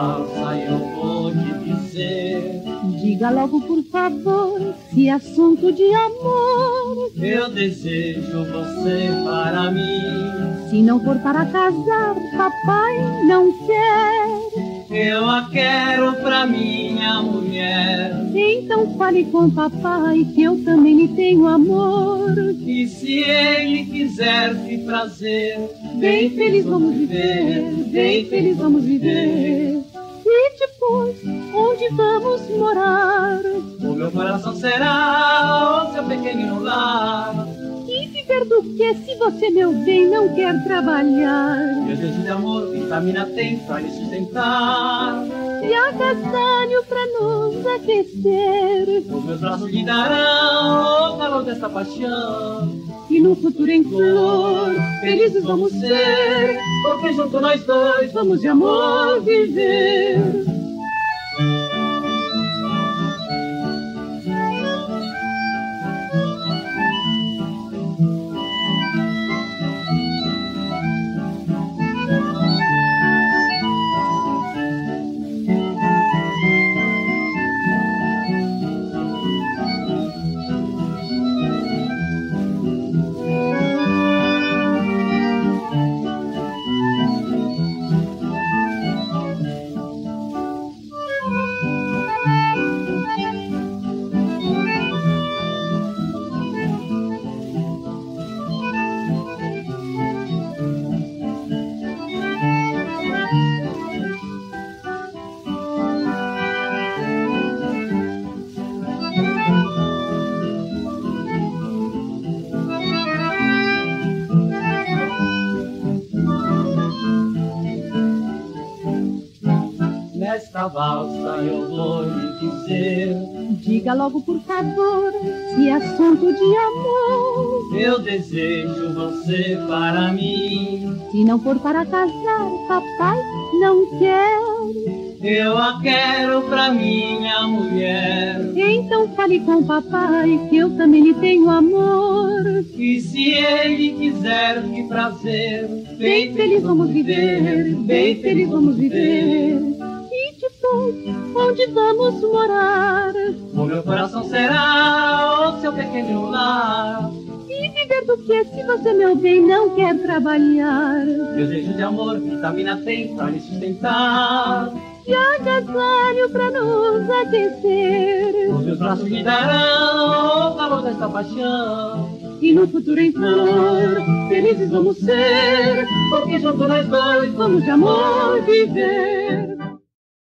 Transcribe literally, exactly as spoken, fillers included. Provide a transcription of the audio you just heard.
valsa eu vou te dizer. Diga logo, por favor, se assunto de amor. Eu desejo você para mim. Se não for para casar, papai não quer. Eu a quero pra minha mulher. Então fale com papai que eu também lhe tenho amor. E se ele quiser te trazer, bem feliz vamos viver, bem feliz vamos viver. E depois, onde vamos morar? O meu coração será o seu pequenino lar. E viver do que se você, meu bem, não quer trabalhar? Desejo de amor, vitamina tem pra lhe sustentar. E agasalho pra nos aquecer. Os meus braços lhe darão o calor desta paixão. E no futuro em flor, felizes vamos ser, porque junto nós dois vamos de amor viver. Nesta valsa eu vou lhe dizer. Diga logo, por favor, se assunto de amor. Eu desejo você para mim. Se não for para casar, papai não quer. Eu a quero pra minha mulher. Então fale com papai que eu também lhe tenho amor. E se ele quiser te prazer, bem feliz vamos viver, bem feliz vamos viver. E depois, onde vamos morar? O meu coração será o seu pequeno lar. E viver do que se você, meu bem, não quer trabalhar? Desejo de amor, vitamina tem pra lhe sustentar. E agasalho pra nos aquecer. Os meus braços lhe darão o calor desta paixão. E no futuro em flor, felizes vamos ser, porque junto nós dois vamos de amor viver.